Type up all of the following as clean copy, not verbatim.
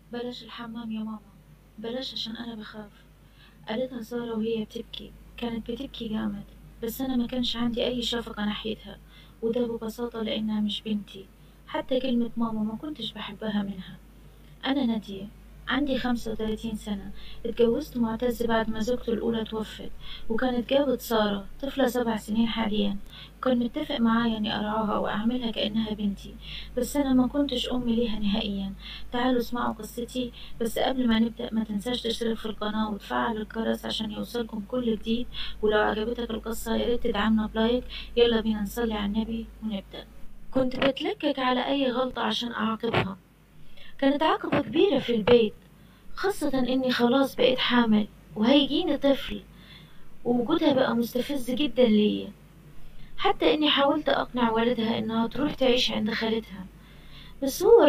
بلاش الحمام يا ماما، بلاش عشان أنا بخاف. قالتها سارة وهي بتبكي، كانت بتبكي جامد، بس أنا ما كانش عندي أي شفقة ناحيتها، وده ببساطة لأنها مش بنتي. حتى كلمة ماما ما كنتش بحبها منها. أنا نادية، عندي 35 سنة، اتجوزت معتز بعد ما زوجته الأولى توفت، وكان اتجوز سارة طفلة 7 سنين حاليا. كان متفق معايا إني أرعاها وأعملها كأنها بنتي، بس أنا ما كنتش أم ليها نهائيا. تعالوا اسمعوا قصتي، بس قبل ما نبدأ ما تنساش تشترك في القناة وتفعل الجرس عشان يوصلكم كل جديد. ولو عجبتك القصة ياريت تدعمنا بلايك. يلا بينا نصلي على النبي ونبدأ. كنت بتلكك على أي غلطة عشان أعاقبها. كانت عقبة كبيرة في البيت، خاصة إني خلاص بقيت حامل وهيجيني طفل، ووجودها بقى مستفز جدا ليا. حتى إني حاولت أقنع والدها إنها تروح تعيش عند خالتها، بس هو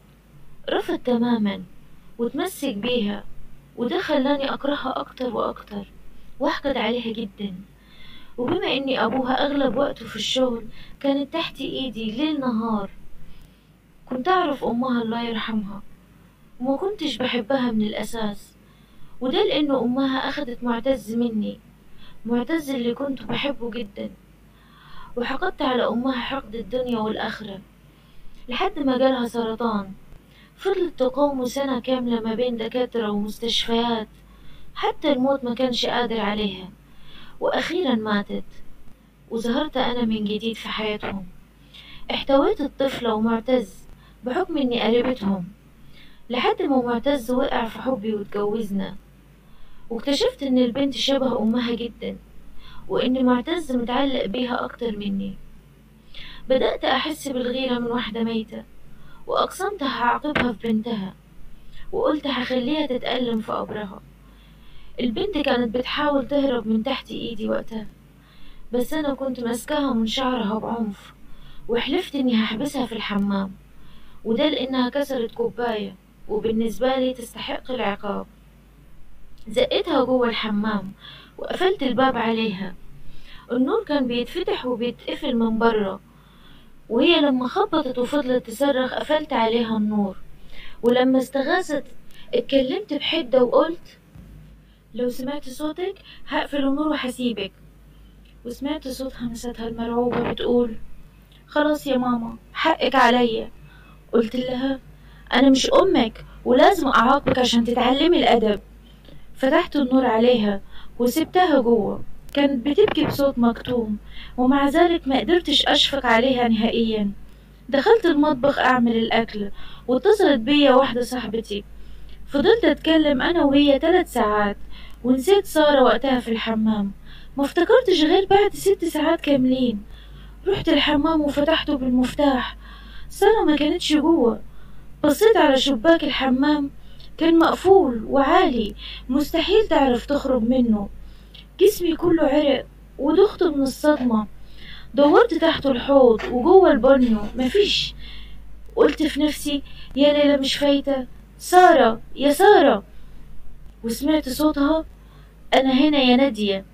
رفض تماما وتمسك بيها، وده خلاني أكرهها أكتر وأكتر وأحقد عليها جدا. وبما إني أبوها أغلب وقته في الشغل، كانت تحت إيدي ليل نهار. كنت أعرف أمها الله يرحمها، وما كنتش بحبها من الأساس، وده لأنه أمها أخدت معتز مني، معتز اللي كنت بحبه جدا. وحقدت على أمها حقد الدنيا والآخرة لحد ما جالها سرطان. فضلت تقاوم سنة كاملة ما بين دكاترة ومستشفيات، حتى الموت ما كانش قادر عليها، وأخيرا ماتت. وظهرت أنا من جديد في حياتهم، احتويت الطفلة ومعتز بحكم إني قريبتهم، لحد ما معتز وقع في حبي واتجوزنا. واكتشفت إن البنت شبه أمها جدا، وإن معتز متعلق بيها أكتر مني. بدأت أحس بالغيرة من واحدة ميتة، وأقسمت هعاقبها في بنتها، وقلت هخليها تتألم في قبرها. البنت كانت بتحاول تهرب من تحت إيدي وقتها، بس أنا كنت ماسكاها من شعرها بعنف، وحلفت إني هحبسها في الحمام، وده لأنها كسرت كوباية، وبالنسبة لي تستحق العقاب. زقتها جوه الحمام وقفلت الباب عليها. النور كان بيتفتح وبيتقفل من بره، وهي لما خبطت وفضلت تصرخ قفلت عليها النور. ولما استغاثت اتكلمت بحدة وقلت: لو سمعت صوتك هقفل النور وهسيبك. وسمعت صوت همستها المرعوبة بتقول: خلاص يا ماما، حقك عليا. قلت لها: أنا مش أمك ولازم أعاقبك عشان تتعلمي الأدب. فتحت النور عليها وسبتها جوه. كانت بتبكي بصوت مكتوم، ومع ذلك ما قدرتش أشفق عليها نهائيا. دخلت المطبخ أعمل الأكل، واتصلت بيا واحدة صاحبتي. فضلت أتكلم أنا وهي 3 ساعات، ونسيت سارة وقتها في الحمام. ما افتكرتش غير بعد 6 ساعات كاملين. رحت الحمام وفتحته بالمفتاح، سارة ما كانتش جوه. بصيت على شباك الحمام، كان مقفول وعالي، مستحيل تعرف تخرج منه. جسمي كله عرق ودخت من الصدمة. دورت تحت الحوض وجوه البانيو، مفيش. قلت في نفسي: يا ليلى مش فايتة، سارة يا سارة. وسمعت صوتها: أنا هنا يا نادية.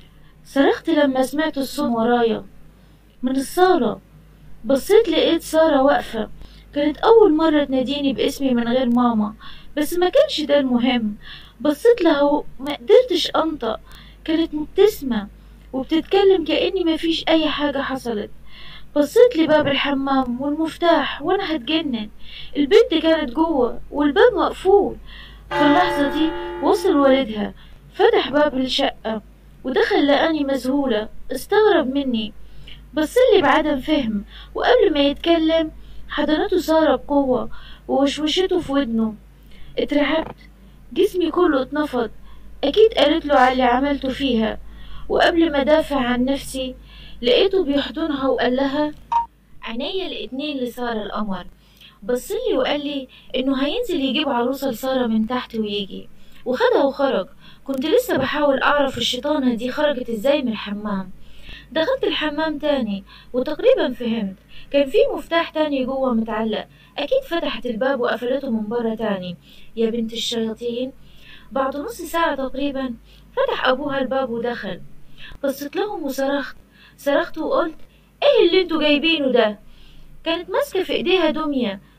صرخت لما سمعت الصوت ورايا من الصالة. بصيت لقيت سارة واقفة. كانت أول مرة تناديني باسمي من غير ماما، بس ما كانش ده المهم. بصيت لها وما قدرتش أنطق. كانت مبتسمة وبتتكلم كأني مفيش أي حاجة حصلت. بصيت لباب الحمام والمفتاح وأنا هتجنن. البنت كانت جوه والباب مقفول. في اللحظة دي وصل والدها، فتح باب الشقة ودخل، لقاني مذهولة، استغرب مني، بصلي بعدم فهم، وقبل ما يتكلم حضنته سارة بقوة ووشوشته في ودنه. اترعبت، جسمي كله اتنفض. أكيد قالت له على اللي عملته فيها. وقبل ما دافع عن نفسي لقيته بيحضنها وقال لها: عينيا الاتنين لسارة القمر. بصلي وقال لي انه هينزل يجيب عروسة لسارة من تحت ويجي، وخدها وخرج. كنت لسه بحاول اعرف الشيطانة دي خرجت ازاي من الحمام. دخلت الحمام تاني وتقريبا فهمت. كان في مفتاح تاني جوه متعلق، اكيد فتحت الباب وقفلته من بره تاني. يا بنت الشياطين. بعد نص ساعة تقريبا فتح ابوها الباب ودخل. بصيت لهم وصرخت، صرخت وقلت: ايه اللي انتوا جايبينه ده؟ كانت ماسكة في ايديها دمية،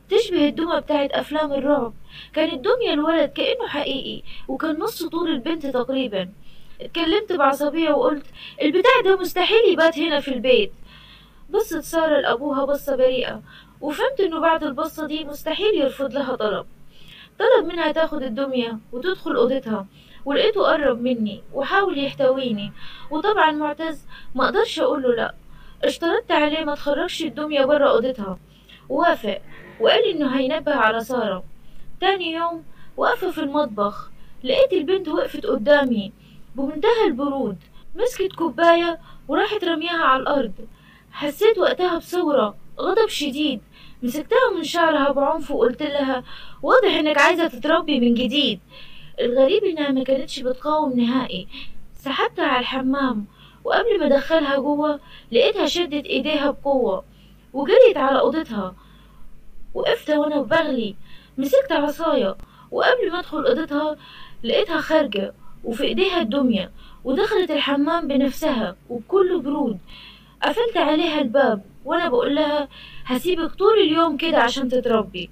تشبه الدمى بتاعت أفلام الرعب. كانت دمية الولد كأنه حقيقي، وكان نص طول البنت تقريبا. اتكلمت بعصبية وقلت البتاع ده مستحيل يبات هنا في البيت. بصت سارة لأبوها بصة بريئة، وفهمت إنه بعد البصة دي مستحيل يرفض لها طلب منها تاخد الدمية وتدخل أوضتها، ولقيته قرب مني وحاول يحتويني، وطبعا معتز ما اقدرش اقوله لا. اشترطت عليه ما تخرجش الدمية برا أوضتها، وافق وقال إنه هينبه على سارة. تاني يوم واقفة في المطبخ، لقيت البنت وقفت قدامي بمنتهى البرود، مسكت كوباية وراحت رميها على الأرض. حسيت وقتها بثورة غضب شديد، مسكتها من شعرها بعنف وقلت لها واضح انك عايزة تتربي من جديد. الغريب انها ما كانتش بتقاوم نهائي. سحبتها على الحمام، وقبل ما ادخلها جوه لقيتها شدت ايديها بقوة وجريت على اوضتها. وقفت وانا بغلي، مسكت عصاية، وقبل ما ادخل اوضتها لقيتها خارجة وفي ايديها الدمية، ودخلت الحمام بنفسها وبكل برود. قفلت عليها الباب وانا بقول لها هسيبك طول اليوم كده عشان تتربي.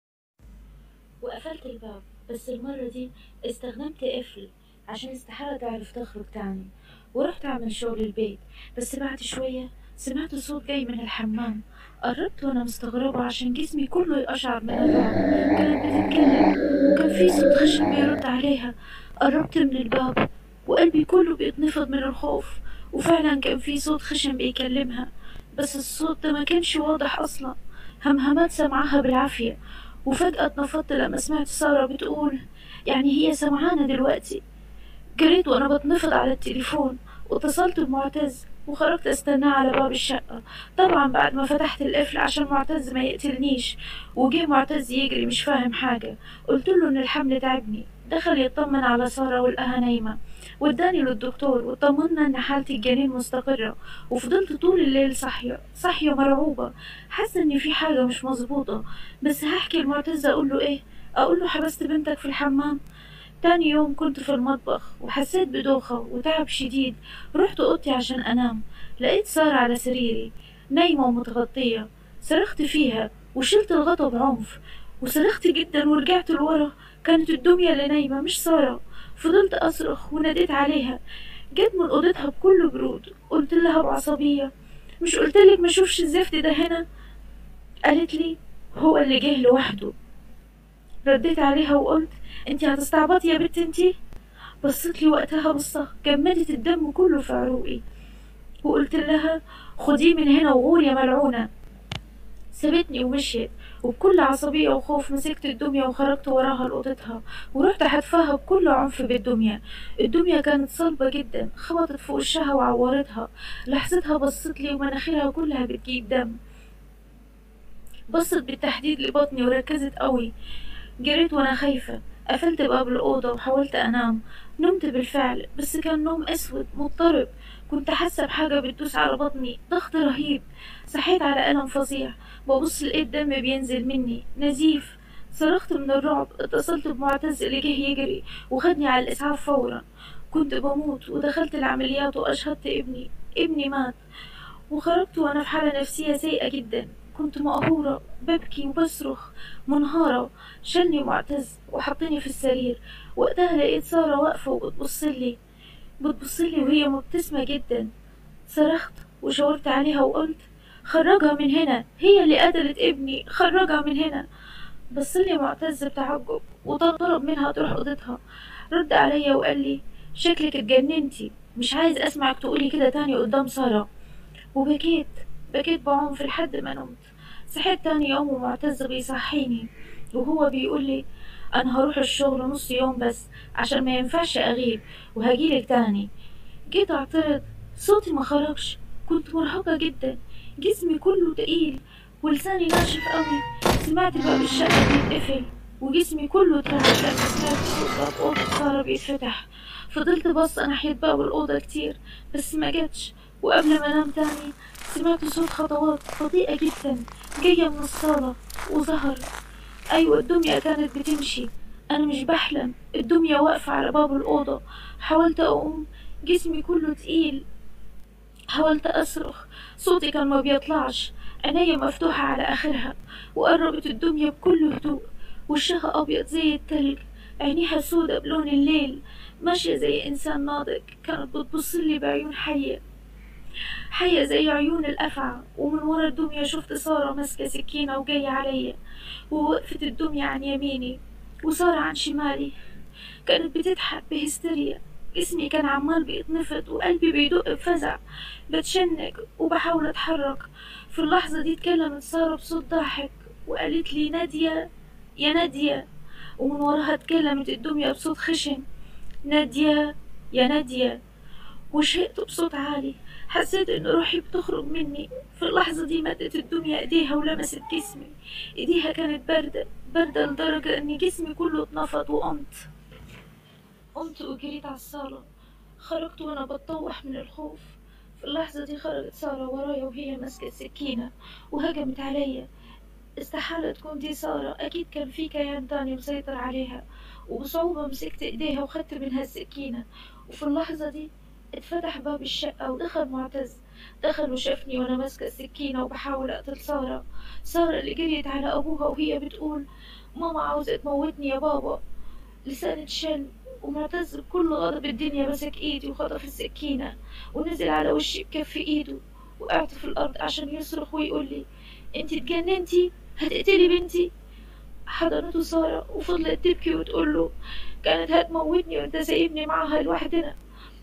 وقفلت الباب، بس المرة دي استخدمت قفل عشان استحالة تعرف تخرج تاني، ورحت أعمل شغل البيت. بس بعد شوية سمعت صوت جاي من الحمام. قربت وأنا مستغربة عشان جسمي كله يقشعر من الرعب. كانت بتتكلم وكان في صوت خشن بيرد عليها. قربت من الباب وقلبي كله بيتنفض من الخوف، وفعلا كان في صوت خشن بيكلمها، بس الصوت ده ما كانش واضح أصلا. همهمات سمعها بالعافية، وفجأة اتنفضت لما سمعت سارة بتقول يعني هي سمعانة دلوقتي. جريت وانا بتنفض على التليفون، واتصلت بمعتز وخرجت استناه على باب الشقة. طبعا بعد ما فتحت القفل عشان معتز ما يقتلنيش، وجه معتز يجري مش فاهم حاجة. قلت له ان الحمل تعبني. دخل يطمن على سارة ولقاها نايمة، وداني للدكتور وطمنا ان حالة الجنين مستقرة. وفضلت طول الليل صاحية مرعوبة، حاسة ان في حاجة مش مظبوطة. بس هحكي لمعتز اقول له حبست بنتك في الحمام. تاني يوم كنت في المطبخ وحسيت بدوخة وتعب شديد. رحت اوضتي عشان انام، لقيت سارة على سريري نايمة ومتغطية. صرخت فيها وشلت الغطا بعنف، وصرخت جدا ورجعت لورا. كانت الدمية اللي نايمة مش سارة. فضلت اصرخ وناديت عليها، جت من اوضتها بكل برود. قلت لها بعصبية مش قلتلك ما اشوفش الزفت ده هنا؟ قالت لي هو اللي جه لوحده. رديت عليها وقلت انتي هتستعبطي يا بنت انتي؟ بصت لي وقتها بصة جمدت الدم كله في عروقي، وقلت لها خديه من هنا وغور يا ملعونة. سابتني ومشيت، وبكل عصبية وخوف مسكت الدمية وخرجت وراها لأوضتها، ورحت حدفاها بكل عنف بالدمية. الدمية كانت صلبة جدا، خبطت في وشها وعورتها. لحظتها بصت لي ومناخيرها كلها بتجيب دم. بصت بالتحديد لبطني وركزت قوي. جريت وانا خايفة، قفلت باب الأوضة وحاولت أنام. نمت بالفعل، بس كان نوم أسود مضطرب. كنت حاسة بحاجة بتدوس على بطني، ضغط رهيب. صحيت على ألم فظيع، ببص لقيت دم بينزل مني نزيف. صرخت من الرعب، اتصلت بمعتز اللي جه يجري وخدني على الإسعاف فورا. كنت بموت ودخلت العمليات وأشهدت ابني مات. وخرجت وأنا في حالة نفسية سيئة جدا. كنت مقهورة ببكي وبصرخ منهارة. شلني معتز وحطني في السرير. وقتها لقيت سارة واقفة بتبصلي وهي مبتسمة جدا. صرخت وشاورت عليها وقلت خرجها من هنا، هي اللي قتلت ابني، خرجها من هنا. بصلي معتز بتعجب وطلب منها تروح اوضتها. رد عليا وقال لي شكلك اتجننتي، مش عايز اسمعك تقولي كده تاني قدام سارة. وبكيت بعنف لحد ما نمت. صحيت تاني يوم ومعتز بيصحيني وهو بيقول لي انا هروح الشغل نص يوم بس عشان ما ينفعش اغيب، وهجيلك تاني. جيت اعترض، صوتي ما خرجش. كنت مرهقة جدا، جسمي كله تقيل ولساني ناشف قوي. سمعت باب الشقة بيتقفل وجسمي كله اترعش لما سمعت صوت باب أوضة سارة بيتفتح. فضلت باصة ناحية باب الأوضة كتير بس ما جاتش. وقبل ما انام تاني سمعت صوت خطوات بطيئة جدا جاية من الصالة وظهر. أيوة، الدمية كانت بتمشي. أنا مش بحلم، الدمية واقفة على باب الأوضة. حاولت أقوم، جسمي كله تقيل. حاولت أصرخ، صوتي كان ما بيطلعش. عينيا مفتوحة على آخرها، وقربت الدمية بكل هدوء. وشها أبيض زي التلج، عينيها سودا بلون الليل، ماشية زي إنسان ناضج. كانت بتبصلي بعيون حية، حية زي عيون الأفعى. ومن ورا الدمية شفت سارة ماسكة سكينة وجاية عليا، ووقفت الدمية عن يميني وسارة عن شمالي. كانت بتضحك بهستيريا، جسمي كان عمال بيتنفض وقلبي بيدق بفزع. بتشنج وبحاول اتحرك. في اللحظة دي اتكلمت سارة بصوت ضاحك وقالت لي: نادية، يا نادية. ومن وراها اتكلمت الدمية بصوت خشن: نادية، يا نادية. وشهقت بصوت عالي، حسيت ان روحي بتخرج مني. في اللحظة دي مدت الدمية ايديها ولمست جسمي. ايديها كانت باردة، باردة لدرجة ان جسمي كله اتنفض. قمت وجريت على الصالة. خرجت وانا بتطوح من الخوف. في اللحظة دي خرجت سارة ورايا وهي ماسكة سكينة وهجمت عليا. استحالة تكون دي سارة، أكيد كان في كيان تاني مسيطر عليها. وبصعوبة مسكت إيديها وخدت منها السكينة. وفي اللحظة دي اتفتح باب الشقة ودخل معتز. دخل وشافني وأنا ماسكة السكينة وبحاول أقتل سارة. سارة اللي جريت على أبوها وهي بتقول: ماما عاوزة تموتني يا بابا. لساني اتشل. ومعتز بكل غضب الدنيا مسك ايدي وخطف السكينة ونزل على وشي بكف ايده. وقعت في الأرض عشان يصرخ ويقول لي: انتي اتجننتي؟ هتقتلي بنتي؟ حضنته سارة وفضلت تبكي وتقول له: كانت هتموتني وانت سايبني معاها لوحدنا.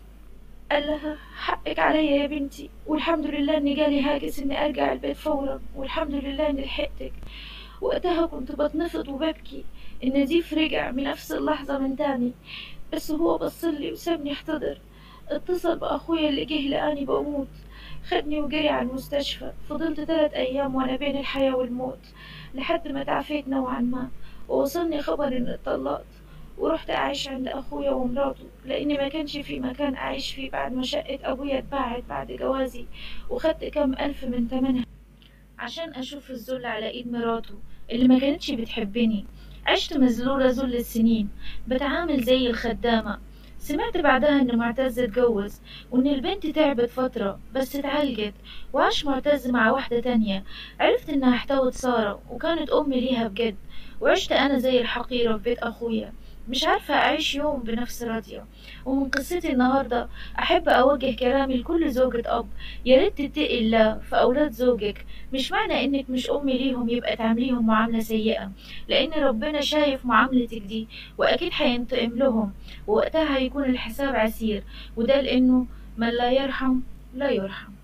قال لها: حقك عليا يا بنتي، والحمد لله اني جالي هاجس اني ارجع البيت فورا، والحمد لله اني لحقتك. وقتها كنت بتنفض وببكي. النزيف رجع بنفس اللحظة من تاني، بس هو بصلي وسابني احتضر. اتصل بأخويا اللي جه لقاني بموت، خدني وجري على المستشفى. فضلت 3 أيام وأنا بين الحياة والموت، لحد ما تعافيت نوعا ما ووصلني خبر إني اتطلقت. ورحت أعيش عند أخويا ومراته، لأني ما كانش في مكان أعيش فيه بعد ما شقة أبويا اتباعت بعد جوازي. وخدت كام ألف من تمنها عشان أشوف الذل على إيد مراته اللي ما كانتش بتحبني. عشت مذلولة ذل السنين، بتعامل زي الخدامة. سمعت بعدها إن معتز اتجوز، وإن البنت تعبت فترة بس اتعالجت، وعاش معتز مع واحدة تانية. عرفت إنها احتوت سارة وكانت أم ليها بجد. وعشت أنا زي الحقيرة في بيت أخويا، مش عارفة أعيش يوم بنفس راضية. ومن قصتي النهاردة أحب أوجه كلامي لكل زوجة أب: ياريت تتقي الله في أولاد زوجك. مش معنى إنك مش أم ليهم يبقى تعمليهم معاملة سيئة، لأن ربنا شايف معاملتك دي وأكيد هينتقم لهم، ووقتها هيكون الحساب عسير. وده لأنه من لا يرحم لا يرحم.